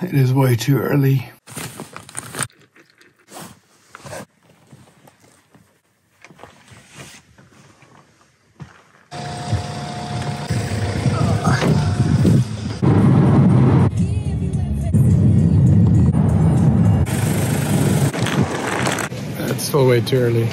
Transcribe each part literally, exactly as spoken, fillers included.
It is way too early. It's still way too early.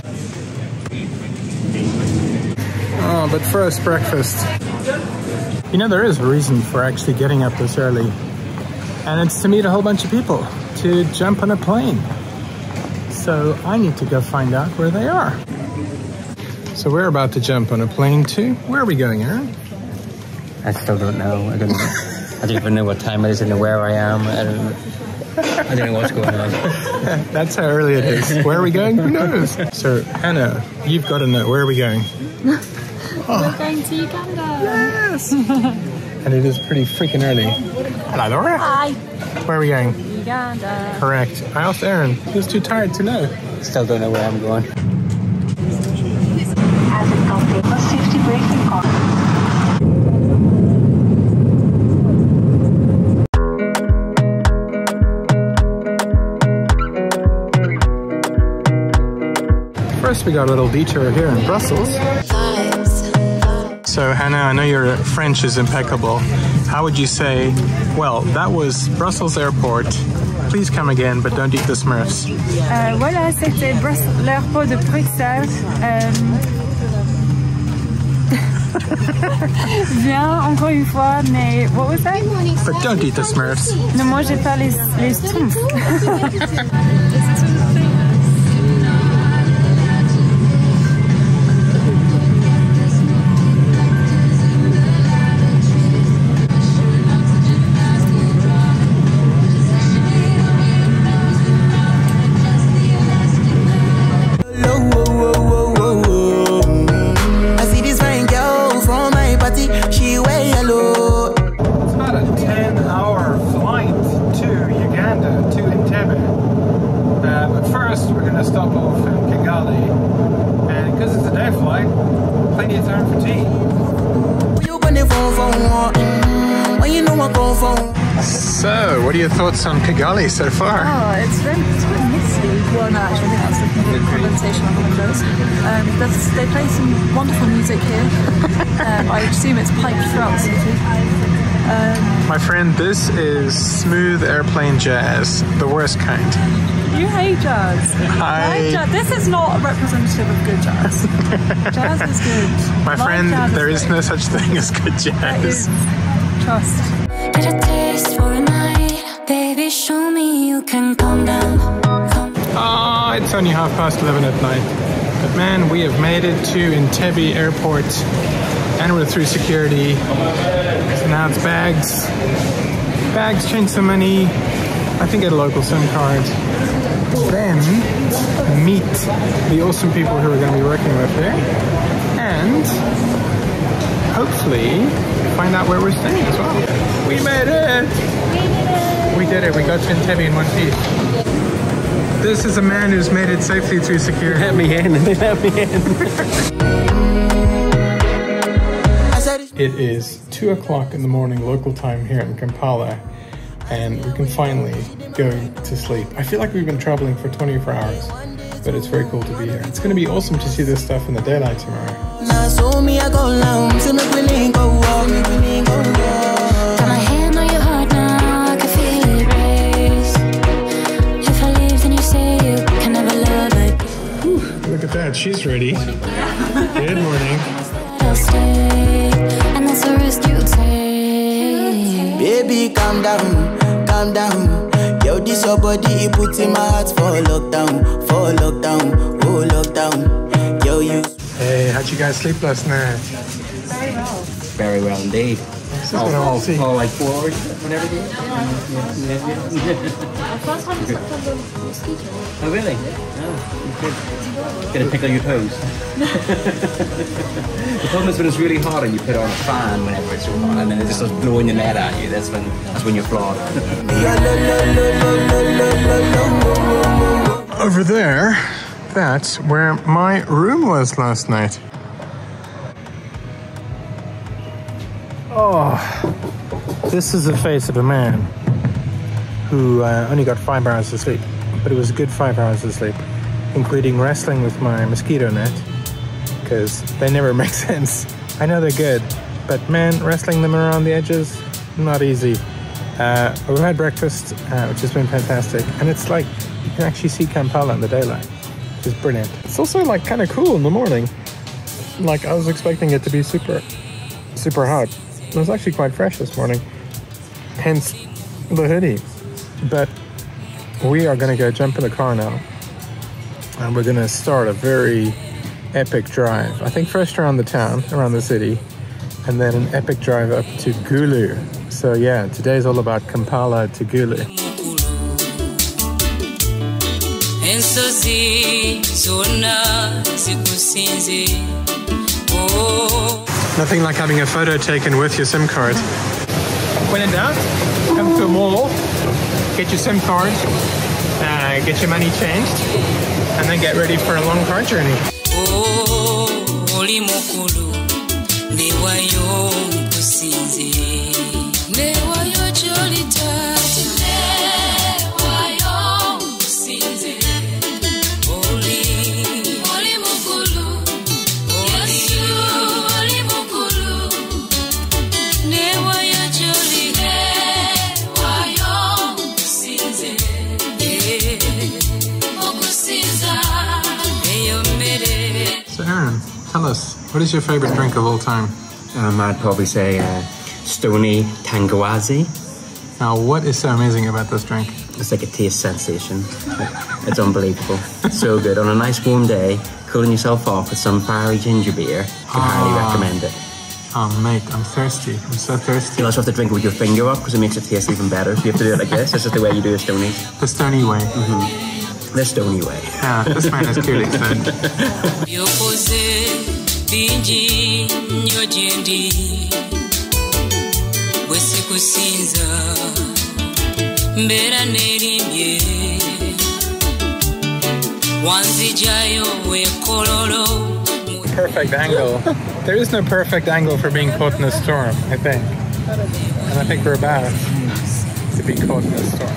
Oh, but first, breakfast. You know, there is a reason for actually getting up this early. And it's to meet a whole bunch of people, to jump on a plane. So I need to go find out where they are. So we're about to jump on a plane too. Where are we going, Aaron? I still don't know. I don't know. I don't even know what time it is and where I am. I don't know. I don't know what's going on. That's how early it is. Where are we going? Who knows? So, Hannah, you've got to know. Where are we going? Oh. We're going to Uganda. Yes! And it is pretty freaking early. Hello, Laura. Hi. Where are we going? Uganda. Correct. I asked Aaron. He was too tired to know. Still don't know where I'm going. First, we got a little detour here in Brussels. So, Hannah, I know your French is impeccable. How would you say, well, that was Brussels Airport. Please come again, but don't eat the Smurfs. Euh, voilà, c'était l'aéroport de Bruxelles. Euh... Viens encore une fois, mais what was that? But don't eat the Smurfs. Ne mangez pas les, les Schtroumpfs. So, what are your thoughts on Kigali so far? Oh, it's very, it's very misty. Well, no, actually, I think that's the complete condensation on the windows. Um, they play some wonderful music here. um, I assume it's piped throughout the city. Um, My friend, this is smooth airplane jazz, the worst kind. You hate jazz. I... Jazz. This is not a representative of good jazz. Jazz is good. My Live friend, jazz there is is no such thing as good jazz. Trust. Get a taste for a night, baby, show me you can calm down. Ah, oh, it's only half past eleven at night. But man, we have made it to Entebbe Airport and we're through security. So now it's bags. Bags, change some money. I think get a local SIM card. Then meet the awesome people who we're going to be working with here. And hopefully find out where we're staying as well. We made it! We did it! We did it. We got to Entebbe in one piece. This is a man who's made it safely through security. Let me in. Let me in. It is two o'clock in the morning local time here in Kampala, and we can finally go to sleep. I feel like we've been traveling for twenty-four hours, but it's very cool to be here. It's going to be awesome to see this stuff in the daylight tomorrow. Got my hand on your heart now, I can feel it race. If I leave, then you say you can never love it. Whew, look at that, she's ready. Good morning. I'll stay, and that's the risk you take. Baby, calm down, calm down. Yo, this your body, it puts in my heart for lockdown, for lockdown, oh lockdown. Yo, you. Hey, how'd you guys sleep last night? Very well. Very well indeed. This is all, all, all like forward and everything. The first time I slept on the mosquito. Oh really? Oh, good. Gonna tickle your toes. The problem is when it's really hot and you put on a fan whenever it's so hot and then it just starts blowing your net at you. That's when that's when you're flawed. Over there, that's where my room was last night. Oh, this is the face of a man who uh, only got five hours of sleep, but it was a good five hours of sleep, including wrestling with my mosquito net, because they never make sense. I know they're good, but man, wrestling them around the edges, not easy. Uh, we've had breakfast, uh, which has been fantastic, and it's like you can actually see Kampala in the daylight, which is brilliant. It's also like kind of cool in the morning. Like I was expecting it to be super, super hot. It was actually quite fresh this morning, hence the hoodie. But we are going to go jump in the car now, and we're going to start a very epic drive. I think first around the town, around the city, and then an epic drive up to Gulu. So yeah, today's all about Kampala to Gulu. Nothing like having a photo taken with your SIM card. When in doubt, come to a mall, get your SIM card, uh, get your money changed, and then get ready for a long car journey. So Aaron, tell us, what is your favorite drink of all time? Um, I'd probably say uh, Stony Tangawazi. Now, what is so amazing about this drink? It's like a taste sensation. It's unbelievable. It's so good. On a nice warm day, cooling yourself off with some fiery ginger beer, I can Ah. highly recommend it. Oh mate, I'm thirsty. I'm so thirsty. You also have to drink it with your finger up because it makes it taste even better. So you have to do it like this. This is the way you do a Stony. The Stony way. Mm-hmm. The Stony way. Yeah, this man is clearly stoned. Perfect angle. There is no perfect angle for being caught in a storm, I think. And I think we're about to be caught in a storm.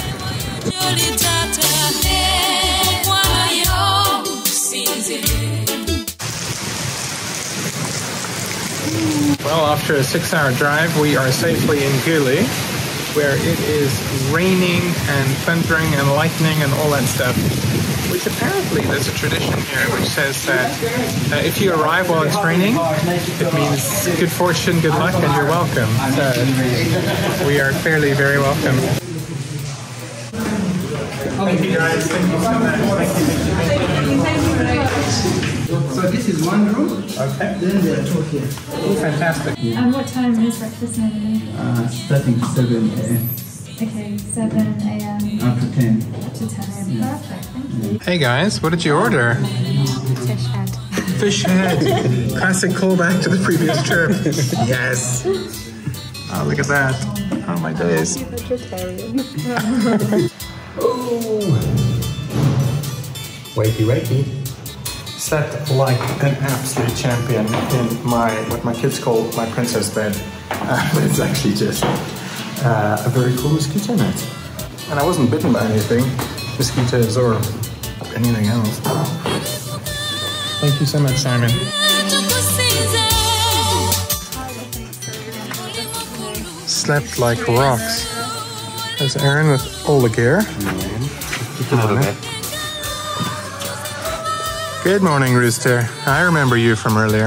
Well, after a six-hour drive, we are safely in Gulu, where it is raining and thundering and lightning and all that stuff. Which apparently there's a tradition here which says that uh, if you arrive while it's raining, it means good fortune, good luck, and you're welcome. So we are clearly very welcome. Thank you guys. Thank you so much. Thank you. So this is one room. Okay. Then there are two here. Oh, fantastic. And what time is breakfast normally? Uh, starting seven a m Okay, seven a m up to ten. to ten a m Perfect, thank you. Hey guys, what did you order? Fish head. Fish head. Classic callback to the previous trip. Yes. Oh, look at that. Oh my days. Vegetarian. Oh. Wakey, wakey. Slept like an absolute champion in my, what my kids call my princess bed. Uh, but it's actually just uh, a very cool mosquito net. And I wasn't bitten by anything, mosquitoes or anything else. Thank you so much, Simon. Slept like rocks. There's Aaron with all the gear. Just a little bit. Good morning, Rooster. I remember you from earlier.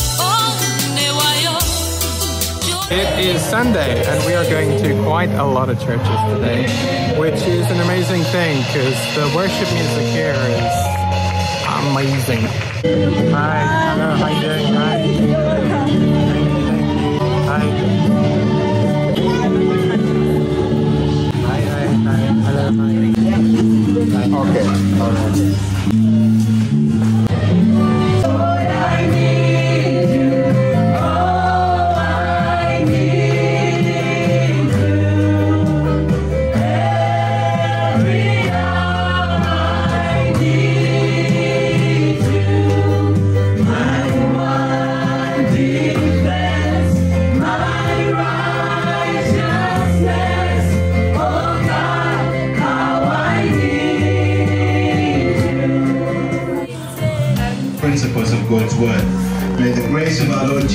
It is Sunday, and we are going to quite a lot of churches today, which is an amazing thing because the worship music here is amazing. Hi, hello, how you doing? Hi. Hi. Hi, hi, hi, hello, hi. Okay, all right. My righteousness, oh God. principles of God's word. May the grace of our Lord Jesus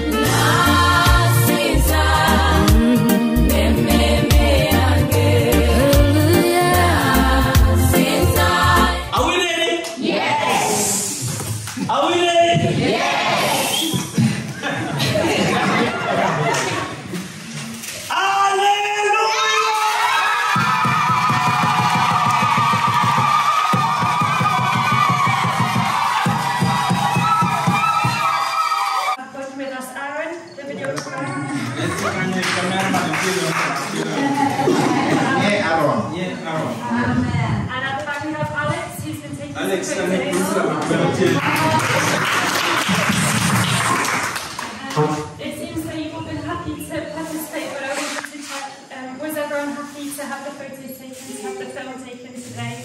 It seems that you've all been happy to participate, but I wanted to check, um, was everyone happy to have the photos taken, to have the film taken today?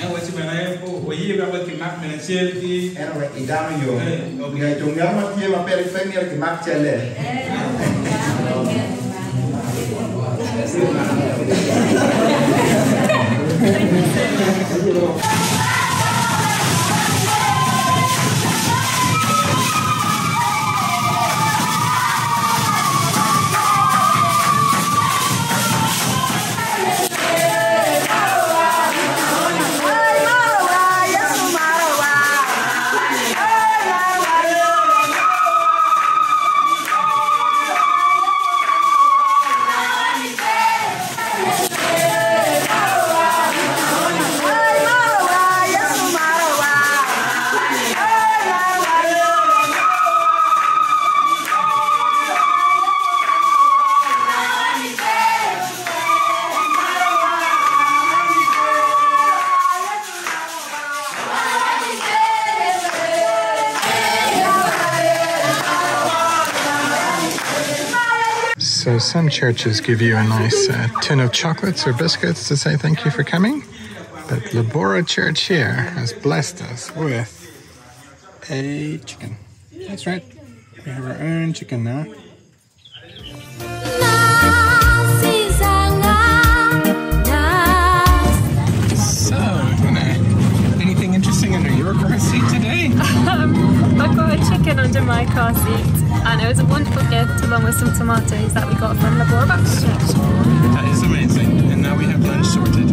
So some churches give you a nice uh, tin of chocolates or biscuits to say thank you for coming. But Labora Church here has blessed us with a chicken. That's right. We have our own chicken now. So, anything interesting under your car seat today? um, I've got a chicken under my car seat, and it was a wonderful gift along with some tomatoes that we got from Labora Baptist Church. That is amazing. And now we have lunch sorted.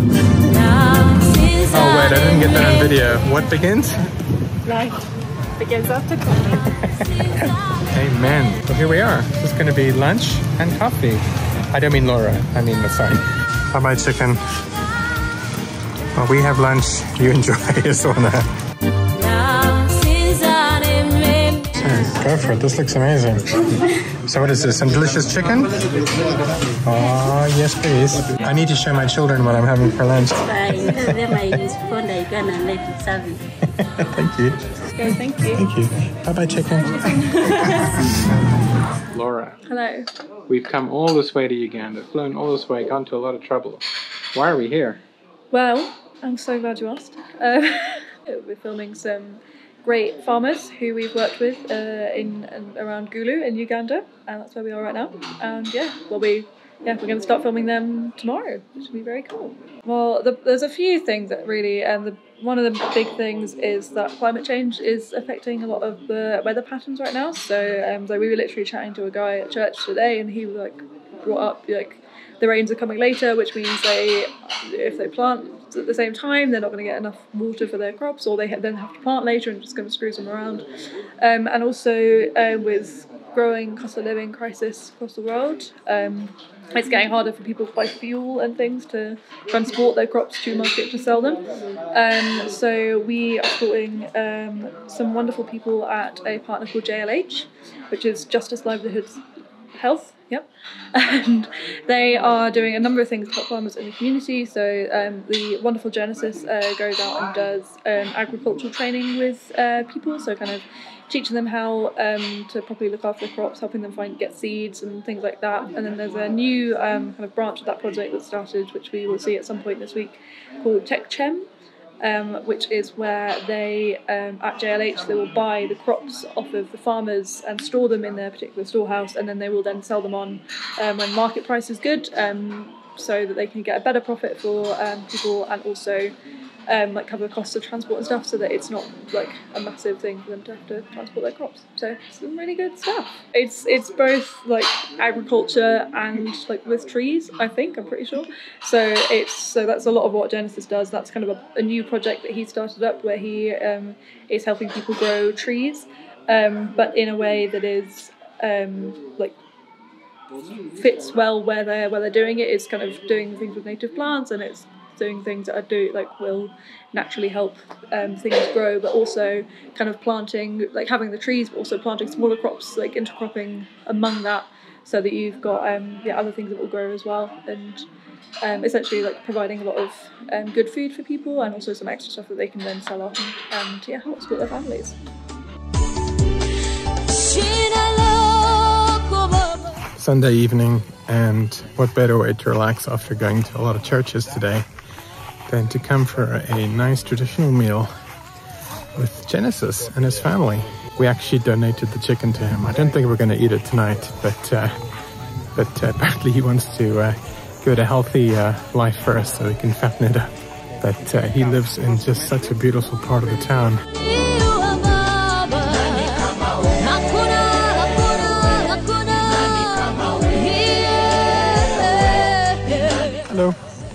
Oh wait, I didn't get that on video. What begins? Life begins after coffee. Amen. Well, here we are. This is going to be lunch and coffee. I don't mean Laura. I mean the sorry. Bye bye, chicken. Well, we have lunch. You enjoy this one. Go for it. This looks amazing. So what is this? Some delicious chicken? Oh, yes, please. I need to show my children what I'm having for lunch. Thank you. Okay, thank you. Thank you. Bye-bye, chicken. Laura. Hello. We've come all this way to Uganda, flown all this way, gone to a lot of trouble. Why are we here? Well, I'm so glad you asked. Um, we're filming some great farmers who we've worked with uh, in and around Gulu in Uganda, and that's where we are right now. And yeah, well, we yeah we're going to start filming them tomorrow, which will be very cool. Well, the, there's a few things that really, and the, one of the big things is that climate change is affecting a lot of the weather patterns right now. So, um, so we were literally chatting to a guy at church today, and he was like brought up like the rains are coming later, which means they, if they plant at the same time, they're not going to get enough water for their crops, or they then have to plant later and it's going to screw them around. Um, and also uh, with growing cost of living crisis across the world, um, it's getting harder for people to buy fuel and things to transport their crops to market to sell them. Um, so we are supporting um, some wonderful people at a partner called J L H, which is Justice Livelihoods Health. Yep, and they are doing a number of things to help farmers in the community. So um, the wonderful Genesis uh, goes out and does um, agricultural training with uh, people, so kind of teaching them how um, to properly look after their crops, helping them find get seeds and things like that. And then there's a new um, kind of branch of that project that started, which we will see at some point this week, called Tech Chem. Um, which is where they, um, at J L H, they will buy the crops off of the farmers and store them in their particular storehouse, and then they will then sell them on um, when market price is good, um, so that they can get a better profit for um, people, and also um, like cover the costs of transport and stuff, so that it's not like a massive thing for them to have to transport their crops. So it's some really good stuff. It's it's both like agriculture and like with trees, I think, I'm pretty sure. So it's so that's a lot of what Genesis does. That's kind of a, a new project that he started up where he um, is helping people grow trees, um, but in a way that is um, like fits well where they're where they're doing it. It's kind of doing things with native plants, and it's doing things that are do like will naturally help um, things grow, but also kind of planting, like having the trees, but also planting smaller crops, like intercropping among that, so that you've got um, yeah other things that will grow as well, and um, essentially like providing a lot of um, good food for people, and also some extra stuff that they can then sell off and, and yeah help support their families. Sunday evening, and what better way to relax after going to a lot of churches today than to come for a nice traditional meal with Genesis and his family. We actually donated the chicken to him. I don't think we're going to eat it tonight, but uh, but uh, apparently he wants to uh, give it a healthy uh, life first so he can fatten it up. But uh, he lives in just such a beautiful part of the town. Hello.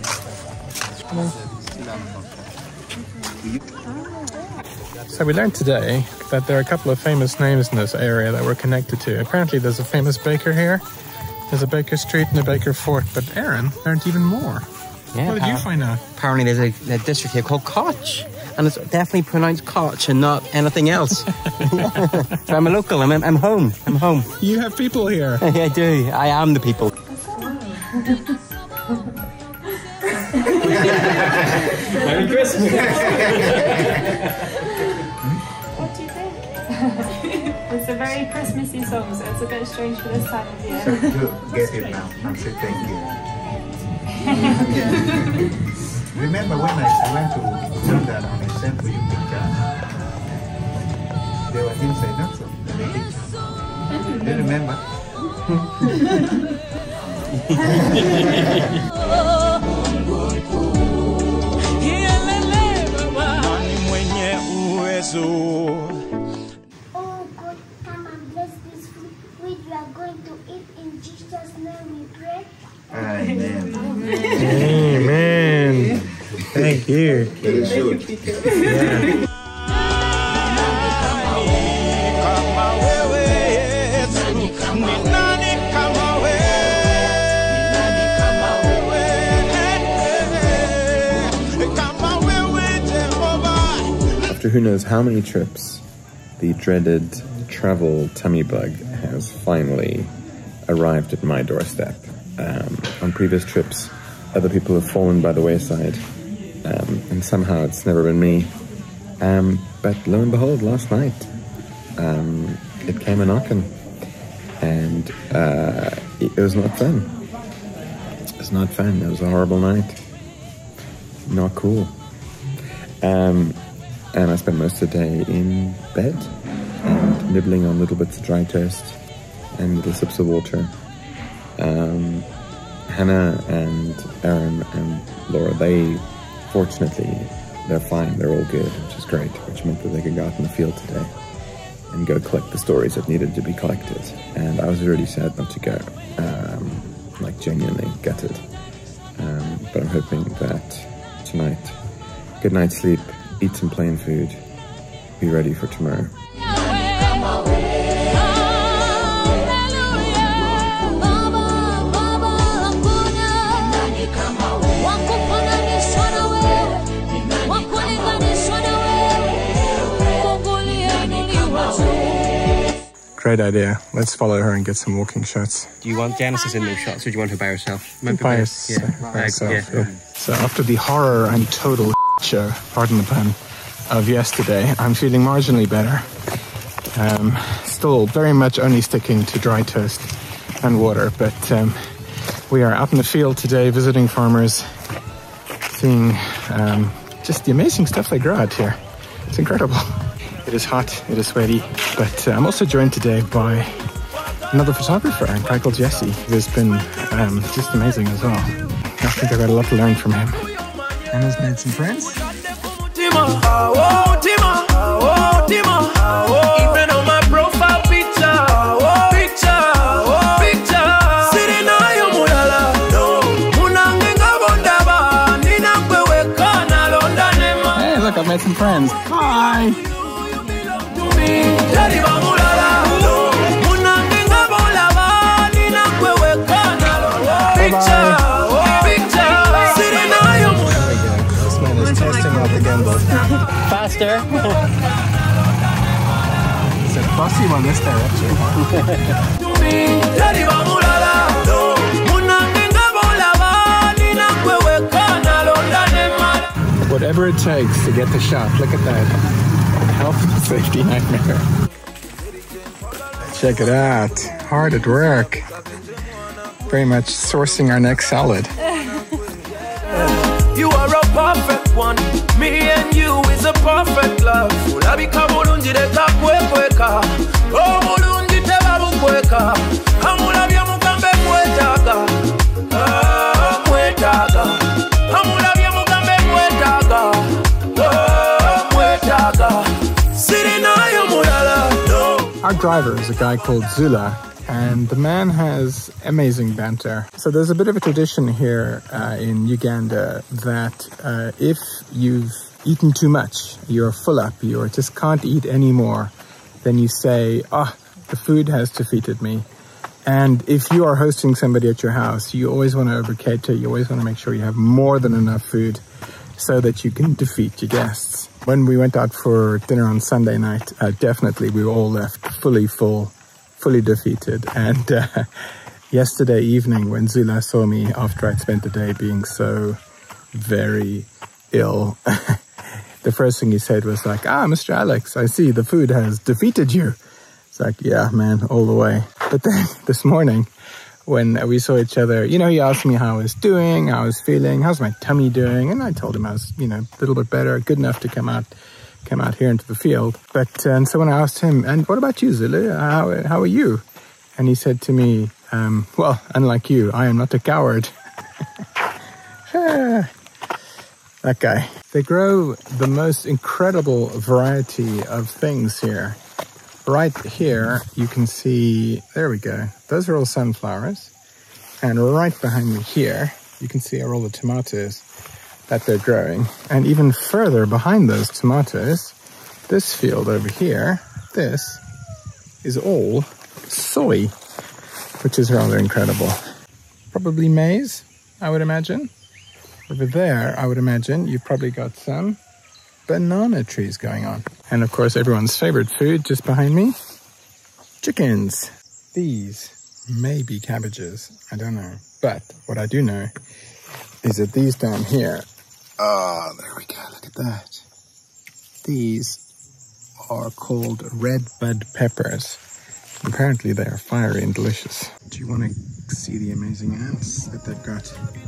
So we learned today that there are a couple of famous names in this area that we're connected to. Apparently there's a famous baker here. There's a Baker Street and a Baker Fort, but Aaron learned even more. Yeah, what did you find out? Apparently there's a, a district here called Koch, and it's definitely pronounced Koch and not anything else. So I'm a local, I'm, I'm home, I'm home. You have people here. I do, I am the people. Merry Christmas! What do you think? It's a very Christmassy song, so it's a bit strange for this time of year. So you get it now and say thank you. Remember when I, I went to Uganda and I sent for you picture? They were inside, not so. Do you remember? Oh God, come and bless this food which we are going to eat. In Jesus' name we pray. Amen. Amen. Thank you. Very short. Yeah. After who knows how many trips, the dreaded travel tummy bug has finally arrived at my doorstep. Um, on previous trips, other people have fallen by the wayside, um, and somehow it's never been me. Um, but lo and behold, last night, um, it came a knocking, and uh, it, it was not fun. It was not fun. It was a horrible night. Not cool. Um, And I spent most of the day in bed and nibbling on little bits of dry toast and little sips of water. Um, Hannah and Aaron and Laura, they, fortunately, they're fine. They're all good, which is great, which meant that they could go out in the field today and go collect the stories that needed to be collected. And I was really sad not to go, um, like genuinely gutted. Um, but I'm hoping that tonight, good night's sleep, eat some plain food, be ready for tomorrow. Great idea. Let's follow her and get some walking shots. Do you want Genesis in those shots, or do you want her by herself? By herself. Yeah. By herself, yeah. yeah. So after the horror and total show, pardon the pun, of yesterday, I'm feeling marginally better. Um, still very much only sticking to dry toast and water, but um, we are out in the field today visiting farmers, seeing um, just the amazing stuff they grow out here. It's incredible. It is hot, it is sweaty, but uh, I'm also joined today by another photographer, a guy called Jesse, who's been um, just amazing as well. I think I've got a lot to learn from him. And has made some friends. Mutima, Mutima, Mutima. Even on my profile picture, picture, picture. Sitting on your mulala, munangenga bondaba, nina kwewe kana londa nema. Hey, look, I've made some friends. Hi. Daddy ba mulala, munangenga bolaba, nina kwewe kana londa. Picture, picture. Sitting on your mulala. This man is testing out the gimbal. Faster. It's a fussy one this direction. Whatever it takes to get the shot. Look at that. Health and safety nightmare. Check it out. Hard at work. Very much sourcing our next salad. You are a perfect one. Me and you is a perfect love. Ulabika bulungi leka kwekweka. Oh bulungi tebabukweka. Amulabye mugambe mwetaga. Ah, mwetaga. Amulabye mugambe mwetaga. Ah, mwetaga. Sirinayo mulala. Our driver is a guy called Zula, and the man has amazing banter. So there's a bit of a tradition here uh, in Uganda that uh, if you've eaten too much, you're full up, you just can't eat anymore, then you say, ah, oh, the food has defeated me. And if you are hosting somebody at your house, you always want to over-cater, you always want to make sure you have more than enough food so that you can defeat your guests. When we went out for dinner on Sunday night, uh, definitely we were all left fully full, fully defeated. And uh, yesterday evening when Zula saw me after I'd spent the day being so very ill, the first thing he said was like, ah, Mister Alex, I see the food has defeated you. It's like, yeah, man, all the way. But then this morning when we saw each other, you know, he asked me how I was doing, how I was feeling, how's my tummy doing? And I told him I was, you know, a little bit better, good enough to come out come out here into the field. But uh, and so when I asked him, and what about you, Zulu? How, how are you? And he said to me, um, well, unlike you, I am not a coward. That guy. They grow the most incredible variety of things here. Right here, you can see, there we go. Those are all sunflowers. And right behind me here, you can see are all the tomatoes that they're growing. And even further behind those tomatoes, this field over here, this is all soy, which is rather incredible. Probably maize, I would imagine. Over there, I would imagine you've probably got some banana trees going on. And of course, everyone's favorite food just behind me, chickens. These may be cabbages, I don't know. But what I do know is that these down here, oh, there we go, look at that. These are called red bud peppers. Apparently they are fiery and delicious. Do you want to see the amazing ants that they've got?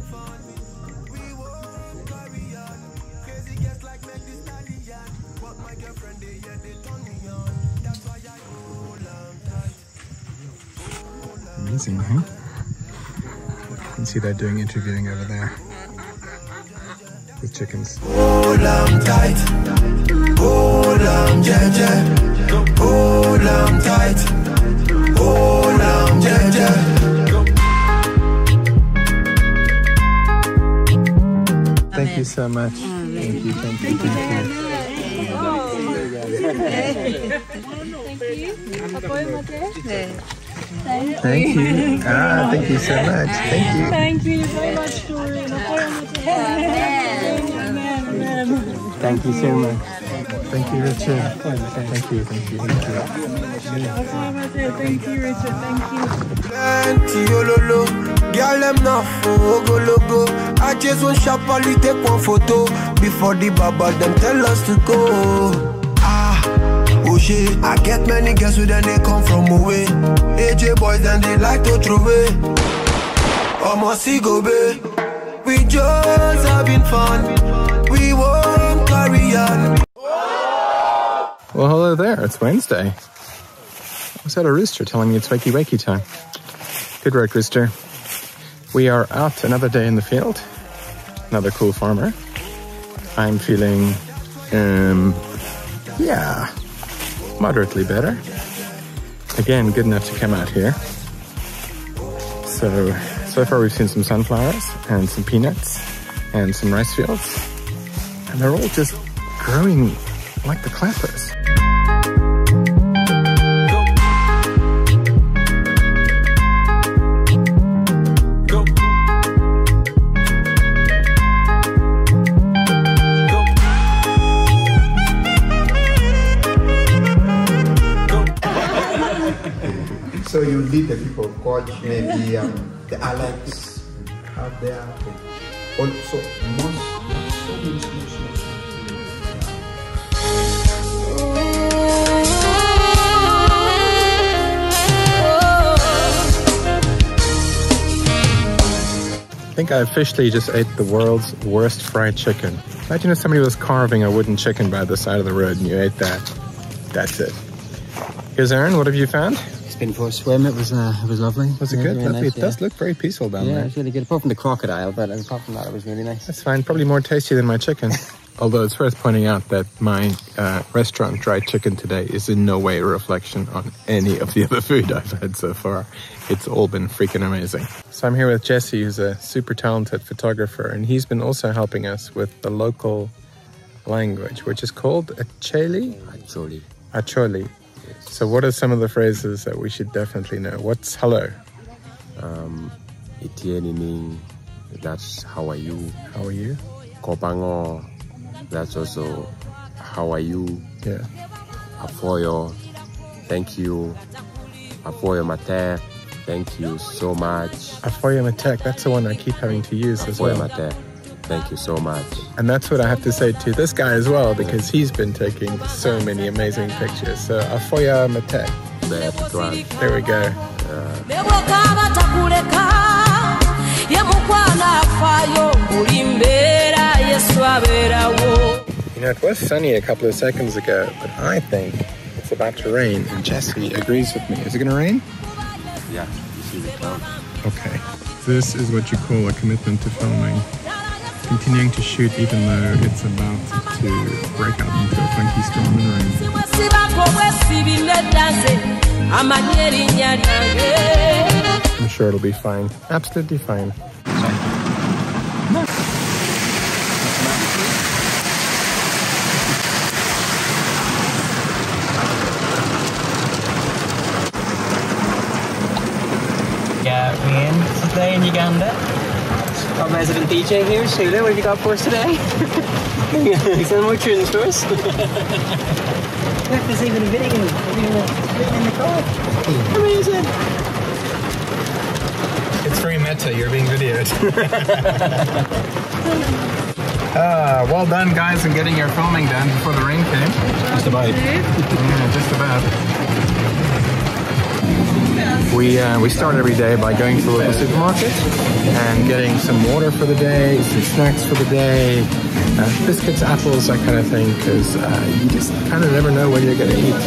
Amazing, huh? You can see they're doing interviewing over there with chickens. Hold on tight, hold on, yeah, yeah. Hold on tight, hold on, yeah, yeah. Thank you so much. Thank you, thank you, thank you. Thank you. Ah, thank you so much. Thank you. Thank you very much, Tori. Thank you so much. Thank you, Richard. Thank you, thank you, thank you. Thank you, Richard. Thank you. Plenty ololo, girl them not for ogologo. I just want sharply take one photo before the baba them tell us to go. Ah, oh shit, I get many girls who then they come from away. A J boys then they like to throw away. Almost see go be. We just having fun. We won't carry on. Well, hello there. It's Wednesday. I was at a rooster telling me it's wakey wakey time. Good work, rooster. We are out another day in the field. Another cool farmer. I'm feeling Um, yeah, moderately better. Again, good enough to come out here. So, so far we've seen some sunflowers and some peanuts and some rice fields. And they're all just growing like the clappers. So you lead the people of God, maybe um, the Alex out there. Also, most, so much, much, much. I think I officially just ate the world's worst fried chicken. Imagine if somebody was carving a wooden chicken by the side of the road and you ate that. That's it. Here's Aaron, what have you found? It's been for a swim, it was uh, it was lovely. Was it yeah, good? Nice, Lovely. It yeah. does look very peaceful down yeah, there. Yeah, it's really good, apart from the crocodile, but apart from that it was really nice. That's fine, probably more tasty than my chicken. Although it's worth pointing out that my uh, restaurant dried chicken today is in no way a reflection on any of the other food I've had so far. It's all been freaking amazing. So I'm here with Jesse, who's a super talented photographer, and he's been also helping us with the local language, which is called Acholi? Acholi. Acholi. Yes. So what are some of the phrases that we should definitely know? What's hello? Um, Itienini, that's how are you? How are you? Kopango, that's also how are you? Yeah. Afoyo, thank you. Afoyo Mate, thank you so much. Afoyo Mate, that's the one I keep having to use Afoyo as well. Mate, thank you so much. And that's what I have to say to this guy as well, because he's been taking so many amazing pictures. So Afoyo Mate. There we go. Uh, You know, it was sunny a couple of seconds ago, but I think it's about to rain, and Jesse agrees with me. Is it going to rain? Yeah, you see the cloud. Okay. This is what you call a commitment to filming. Continuing to shoot even though it's about to break out into a funky storm and rain. I'm sure it'll be fine. Absolutely fine. Yeah, we're in today in Uganda. Our resident D J here, Sheila, what have you got for us today? Some more tunes for us. Look, there's even a video in the car. Amazing. It's very meta, you're being videoed. Ah, well done guys in getting your filming done before the rain came. Just about. Yeah, just about. We, uh, we start every day by going to the local supermarket and getting some water for the day, some snacks for the day, uh, biscuits, apples, that kind of thing, because uh, you just kind of never know what you're going to eat.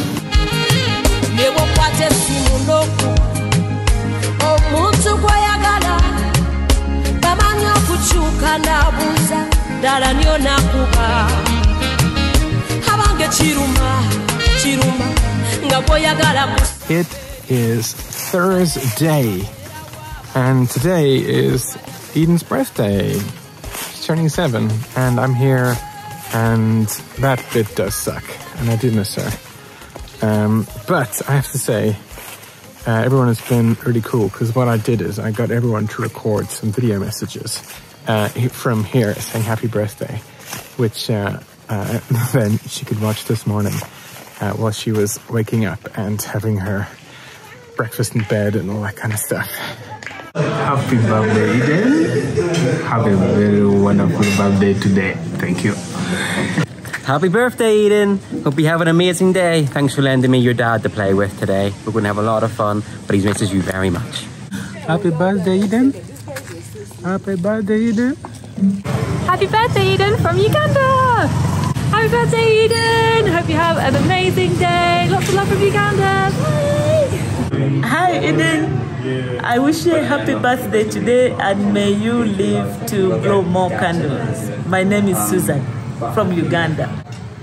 It is Thursday, and today is Eden's birthday. She's turning seven, and I'm here, and that bit does suck, and I do miss her. Um, but I have to say, uh, everyone has been really cool, because what I did is I got everyone to record some video messages uh, from here saying happy birthday, which uh, uh, then she could watch this morning uh, while she was waking up and having her breakfast in bed and all that kind of stuff. Happy birthday, Eden. Have a very wonderful birthday today. Thank you. Happy birthday, Eden. Hope you have an amazing day. Thanks for lending me your dad to play with today. We're going to have a lot of fun, but he misses you very much. Happy birthday, Eden. Happy birthday, Eden. Happy birthday, Eden from Uganda. Happy birthday, Eden. Hope you have an amazing day. Lots of love from Uganda. Bye. Hi Eden, I wish you a happy birthday today and may you live to blow more candles. My name is Susan from Uganda.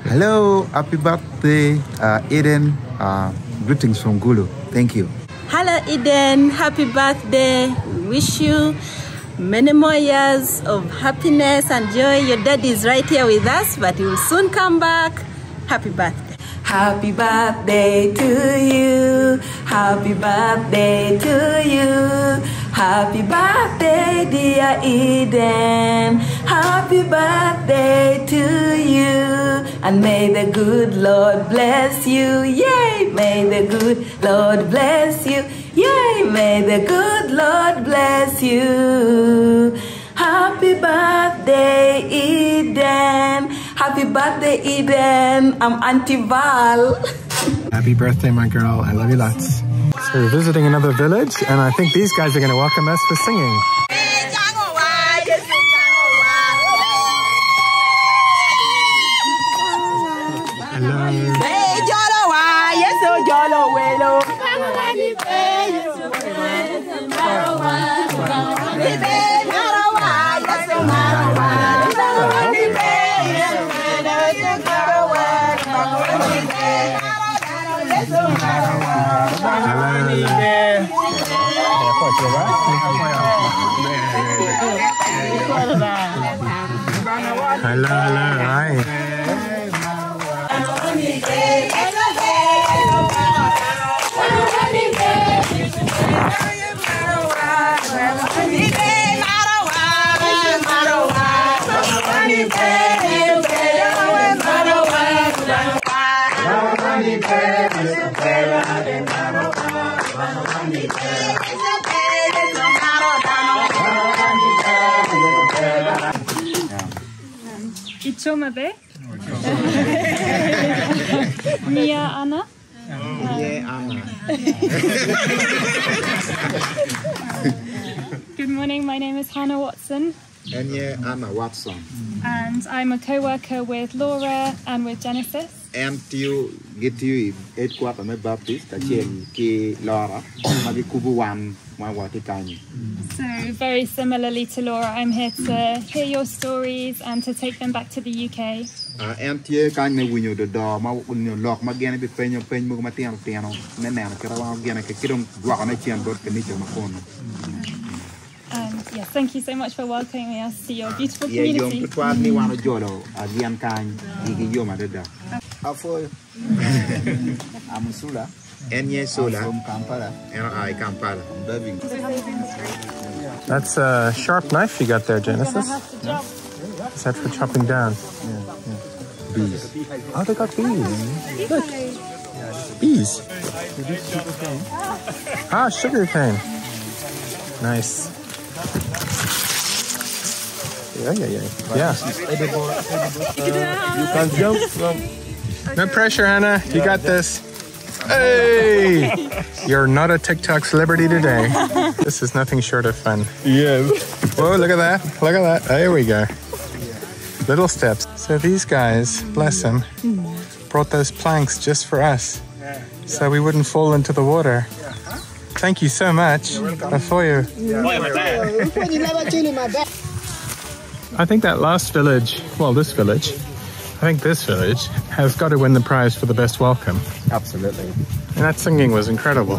Hello, happy birthday, uh, Eden. Uh, greetings from Gulu. Thank you. Hello, Eden. Happy birthday. We wish you many more years of happiness and joy. Your dad is right here with us, but he will soon come back. Happy birthday. Happy birthday to you. Happy birthday to you. Happy birthday, dear Eden. Happy birthday to you. And may the good Lord bless you. Yay! May the good Lord bless you. Yay! May the good Lord bless you. Happy birthday, Eden. Happy birthday, Eden. I'm Auntie Val. Happy birthday, my girl. I love you lots. So we're visiting another village, and I think these guys are going to welcome us for singing. Hello, hello, hi. Ichomabe. Mia Anna. Yeah, Anna. Good morning, my name is Hannah Watson. And yeah, Anna Watson. And I'm a co-worker with Laura and with Genesis. And you get you eight quarter my Baptist, a chain ki Laura, maybe Kubu one, my water tiny. So very similarly to Laura, I'm here to hear your stories and to take them back to the U K. And you can me win you the door, my lock, my gonna be paying your pain, my piano, piano, Nana, Karawan, Gana, Kirum, walk on a chain, but can eat your phone. Um, yes, thank you so much for welcoming us to your beautiful yeah, community. Yeah, you me one of Jolo, again, kind, you my dada. How for you? I'm Sula. And yes, Sula. From Kampala. And I, Kampala. That's a sharp knife you got there, Genesis. Yeah. Is that for chopping down? Yeah, yeah. Bees. Oh, they got bees. Look. Bees. Ah, sugar cane. Nice. Yeah, yeah, yeah. Yeah. You can jump from. No pressure, Hannah. You got this. Hey! You're not a TikTok celebrity today. This is nothing short of fun. Yes. Whoa, look at that. Look at that. There we go. Little steps. So these guys, bless them, brought those planks just for us. So we wouldn't fall into the water. Thank you so much. For you. I think that last village, well, this village, I think this village has got to win the prize for the best welcome. Absolutely. And that singing was incredible.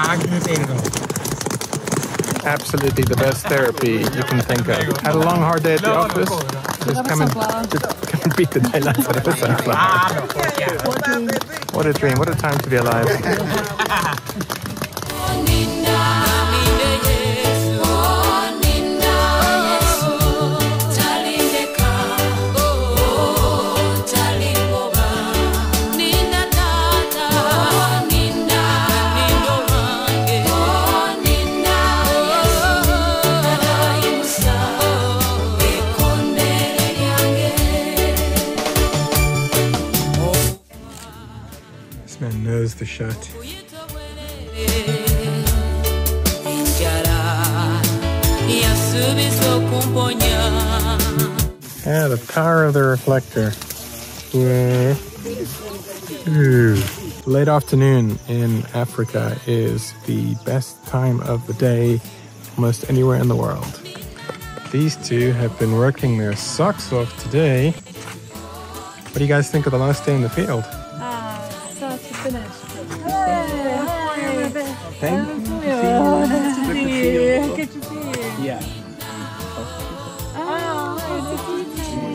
Absolutely the best therapy you can think of. Had a long, hard day at the office. Just come and, just come and beat the daylights out of a sunflower. What a dream. What a time to be alive. Man knows the shot. Yeah, the power of the reflector. Whoa. Ooh. Late afternoon in Africa is the best time of the day almost anywhere in the world. These two have been working their socks off today. What do you guys think of the last day in the field? Ah, so to finish. Thank you. Nice to see you. Good to see you. Yeah. Oh, nice to see you.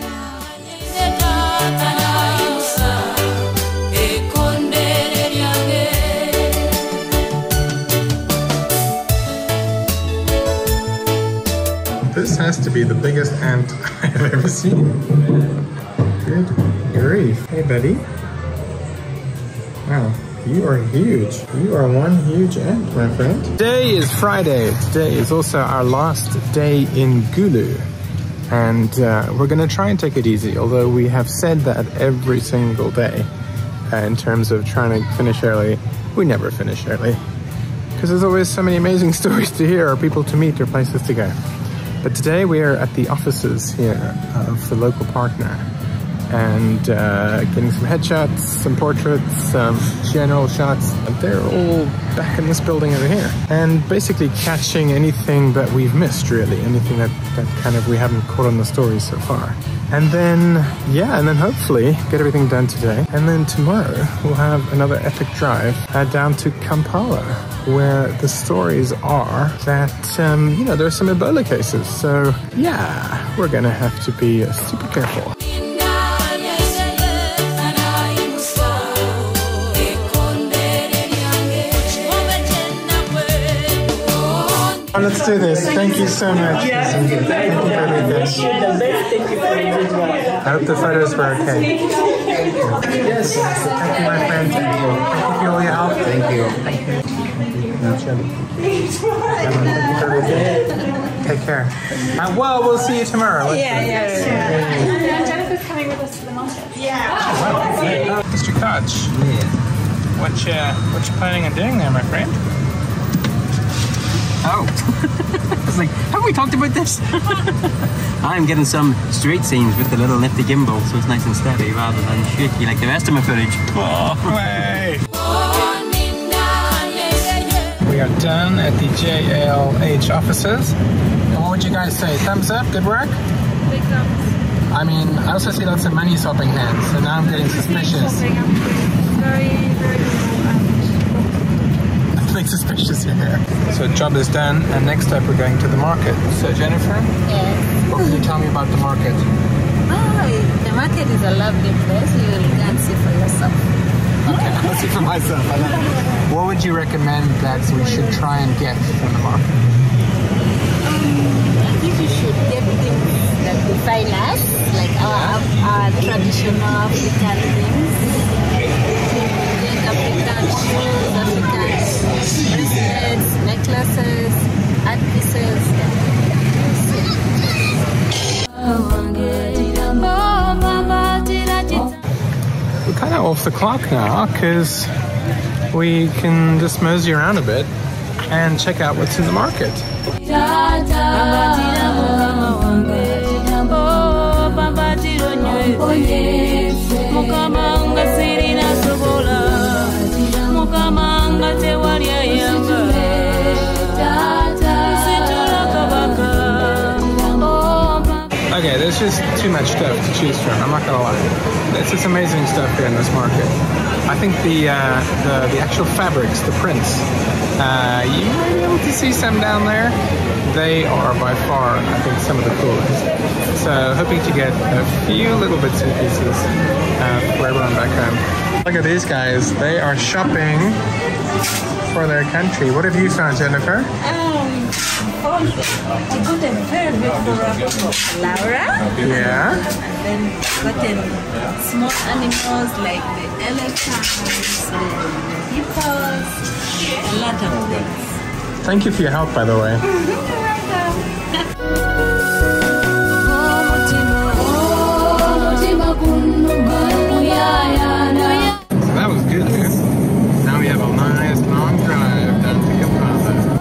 This has to be the biggest ant I've ever seen. Good grief. Hey, buddy. Wow, you are huge. You are one huge ant, my friend. Today is Friday. Today is also our last day in Gulu. And uh, we're gonna try and take it easy, although we have said that every single day uh, in terms of trying to finish early. We never finish early. Because there's always so many amazing stories to hear, or people to meet, or places to go. But today we are at the offices here of the local partner and uh, getting some headshots, some portraits, some general shots. They're all back in this building over here. And basically catching anything that we've missed, really. Anything that, that kind of we haven't caught on the story so far. And then, yeah, and then hopefully get everything done today. And then tomorrow we'll have another epic drive uh, down to Kampala, where the stories are that, um, you know, there are some Ebola cases. So, yeah, we're gonna have to be uh, super careful. Oh, let's do this. Thank you so much. Yeah. Thank you for everything. You're the best. Thank you for everything. I hope the photos were okay. Yes. Thank you, my friend. Thank you. Thank you for all your help. Thank you. Thank you. Take care. Uh, well, we'll see you tomorrow. Let's Yeah, see. yeah, yeah. And Jennifer's coming with us to the market. Yeah. Mister Koch. Yeah. What you, what you planning on doing there, my friend? Oh. I was like, have we talked about this? I'm getting some street scenes with the little nifty gimbal, so it's nice and steady rather than shaky like the rest of my footage. Oh, way. We are done at the J L H offices. And what would you guys say? Thumbs up? Good work? Big thumbs. I mean, I also see lots of money swapping hands, so now I'm getting suspicious. Very, very Nothing suspicious here. So job is done, and next up we're going to the market. So Jennifer? Yes. What can you tell me about the market? Oh, the market is a lovely place. You will go and see for yourself. Okay, I'll see for myself. I know. What would you recommend that we should try and get from the market? I think you should get things that define us, like our, our traditional African things. Get African shoes, African bracelets, necklaces, art pieces. We're kind of off the clock now because we can just mosey around a bit and check out what's in the market. Okay, there's just too much stuff to choose from, I'm not gonna lie. There's just amazing stuff here in this market. I think the uh, the, the actual fabrics, the prints, uh, you may be able to see some down there. They are by far, I think, some of the coolest. So hoping to get a few little bits and pieces uh, for everyone back home. Look at these guys, they are shopping for their country. What have you found, Jennifer? Um, oh, I got a very beautiful wrapper for Laura. Yeah. And then got in small animals like the elephants, the hippos, a lot of things. Thank you for your help, by the way. So that was good, man. Now we have a nice long drive down to Kampala.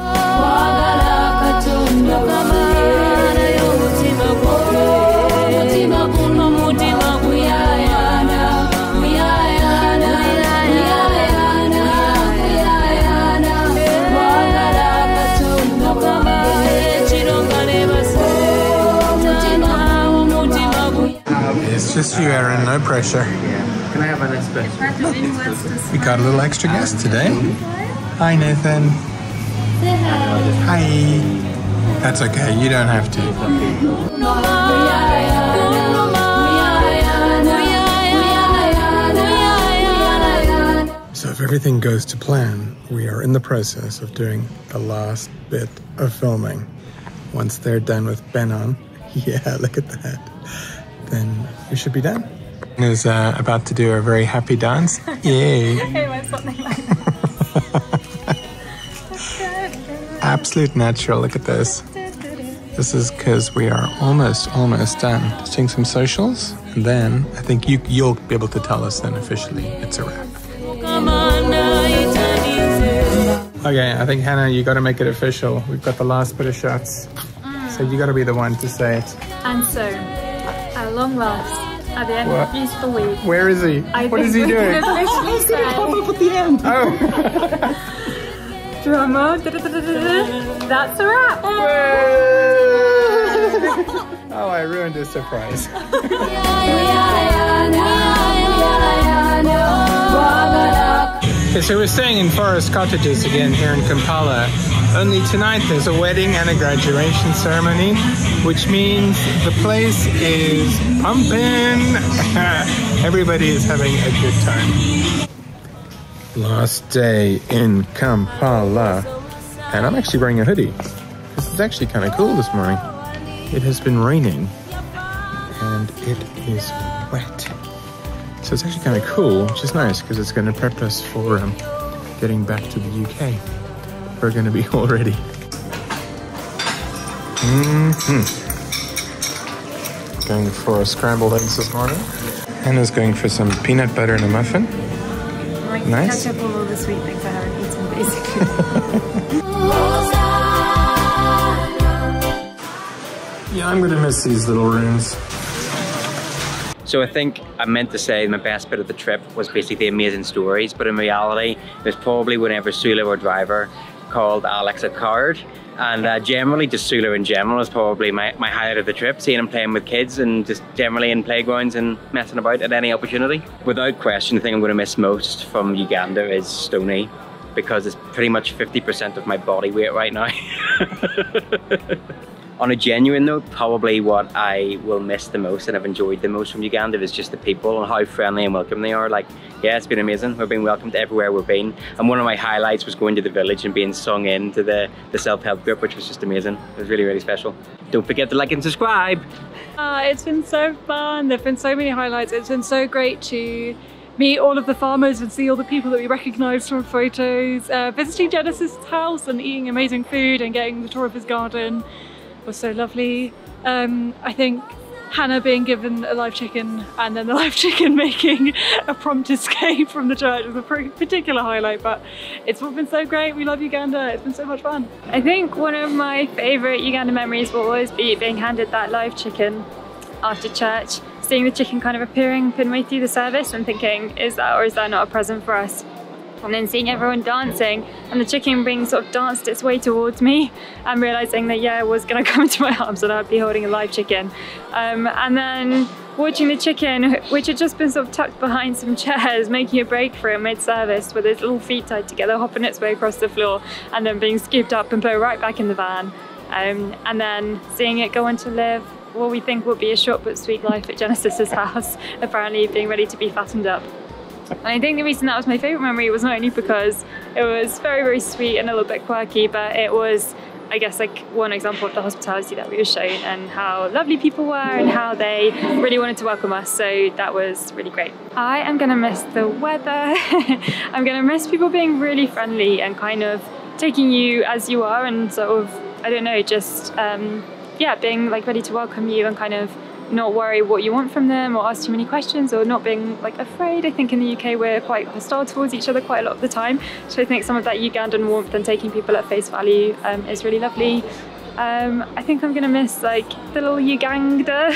It's Just you, Aaron, no pressure. Yeah. Can I have an espresso? We got a little extra guest today. Hi, Nathan. Hi. That's okay, you don't have to. So if everything goes to plan, we are in the process of doing the last bit of filming. Once they're done with Ben on, yeah, look at that, then we should be done. Is uh, about to do a very happy dance. Yay. It went something like that. Absolute natural, look at this. This is because we are almost, almost done. Just doing some socials, and then I think you, you'll be able to tell us then officially it's a wrap. Okay, I think Hannah, you got to make it official. We've got the last bit of shots. Mm. So you got to be the one to say it. And so, at long last, at the end what? of a beautiful week. Where is he? I what is he doing? He's going to pop up at the end. Oh. Drama. Da, da, da, da, da. That's a wrap. Oh, I ruined his surprise. Okay, so we're staying in forest cottages again here in Kampala. Only tonight there's a wedding and a graduation ceremony, which means the place is pumping. Everybody is having a good time. Last day in Kampala. And I'm actually wearing a hoodie. This is actually kind of cool this morning. It has been raining and it is wet. So it's actually kind of cool, which is nice because it's going to prep us for um, getting back to the U K. We're going to be all ready. Mm-hmm. Going for scrambled eggs this morning. Hannah's going for some peanut butter and a muffin. Like nice. Catch up on all the sweet things I haven't eaten, basically. Yeah, I'm going to miss these little rooms. So I think I meant to say my best bit of the trip was basically the amazing stories, but in reality, it was probably whenever Sula, our driver, called Alex a coward. And uh, generally, just Sula in general is probably my, my highlight of the trip, seeing him playing with kids and just generally in playgrounds and messing about at any opportunity. Without question, the thing I'm going to miss most from Uganda is Stoney, because it's pretty much fifty percent of my body weight right now. On a genuine note, probably what I will miss the most and have enjoyed the most from Uganda is just the people and how friendly and welcome they are. Like, yeah, it's been amazing. We've been welcomed everywhere we've been. And one of my highlights was going to the village and being sung in to the, the self-help group, which was just amazing. It was really, really special. Don't forget to like and subscribe. Uh, it's been so fun. There've been so many highlights. It's been so great to meet all of the farmers and see all the people that we recognise from photos. Uh, visiting Genesis' house and eating amazing food and getting the tour of his garden was so lovely. Um, I think Hannah being given a live chicken and then the live chicken making a prompt escape from the church was a particular highlight, but it's been so great. We love Uganda. It's been so much fun. I think one of my favourite Uganda memories will always be being handed that live chicken after church, seeing the chicken kind of appearing midway through the service and thinking, is that or is that not a present for us? And then seeing everyone dancing and the chicken being sort of danced its way towards me and realising that, yeah, it was going to come into my arms and I'd be holding a live chicken. Um, and then watching the chicken, which had just been sort of tucked behind some chairs, making a break for it mid-service with its little feet tied together, hopping its way across the floor and then being scooped up and put right back in the van. Um, and then seeing it go on to live what we think will be a short but sweet life at Genesis' house, apparently being ready to be fattened up. And I think the reason that was my favourite memory was not only because it was very, very sweet and a little bit quirky, but it was, I guess, like one example of the hospitality that we were shown and how lovely people were and how they really wanted to welcome us. So that was really great. I am going to miss the weather. I'm going to miss people being really friendly and kind of taking you as you are and sort of, I don't know, just, um, yeah, being like ready to welcome you and kind of not worry what you want from them or ask too many questions or not being like afraid. I think in the U K we're quite hostile towards each other quite a lot of the time, so I think some of that Ugandan warmth and taking people at face value um, is really lovely. um, I think I'm gonna miss like the little Uganda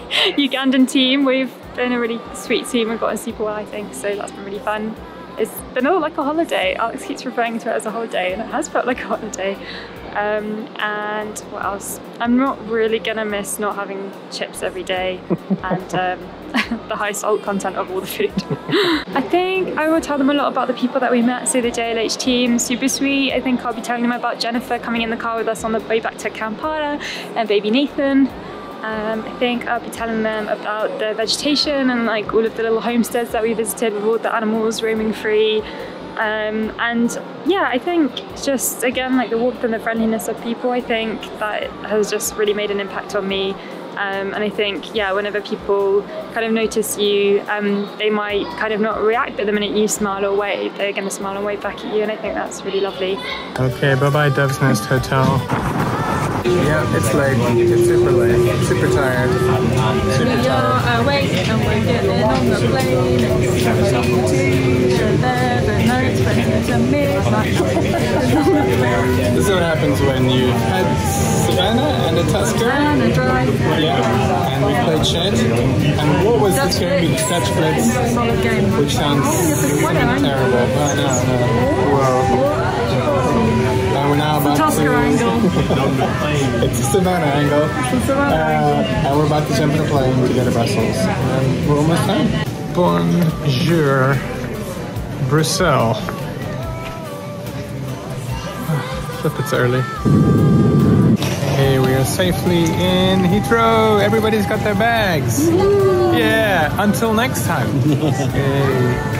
Ugandan team. We've been a really sweet team and gotten super well, I think, so that's been really fun. It's been all like a holiday. Alex keeps referring to it as a holiday and it has felt like a holiday. Um, and what else? I'm not really gonna miss not having chips every day and um, the high salt content of all the food. I think I will tell them a lot about the people that we met, so the J L H team, super sweet. I think I'll be telling them about Jennifer coming in the car with us on the way back to Kampala and baby Nathan. Um, I think I'll be telling them about the vegetation and like all of the little homesteads that we visited with all the animals roaming free. Um, and yeah, I think just again like the warmth and the friendliness of people, I think that has just really made an impact on me. Um, and I think, yeah, whenever people kind of notice you, um, they might kind of not react, but the minute you smile or wave, they're going to smile and wave back at you, and I think that's really lovely. Okay, bye-bye Dove's Nest Hotel. Yeah, it's late. It's super late. Super tired. Super we tired. are awake and we're getting on the plane. It's eleven, no, it's twenty to midnight. This is what happens when you had Savannah and a Tusker. And a drive. Yeah, and we played shed. And what was Dutch this game? Blitz. Dutch Blitz. Solid game. Which sounds something terrible. But no, no. Whoa. And we're now about Tusker to... angle. It's a Savannah angle. It's a Savannah uh, angle. And we're about to jump in a plane to go to Brussels. And we're almost done. Bonjour, Brussels. Flip, it's early. Hey, we are safely in Heathrow. Everybody's got their bags. Yeah, until next time. Hey.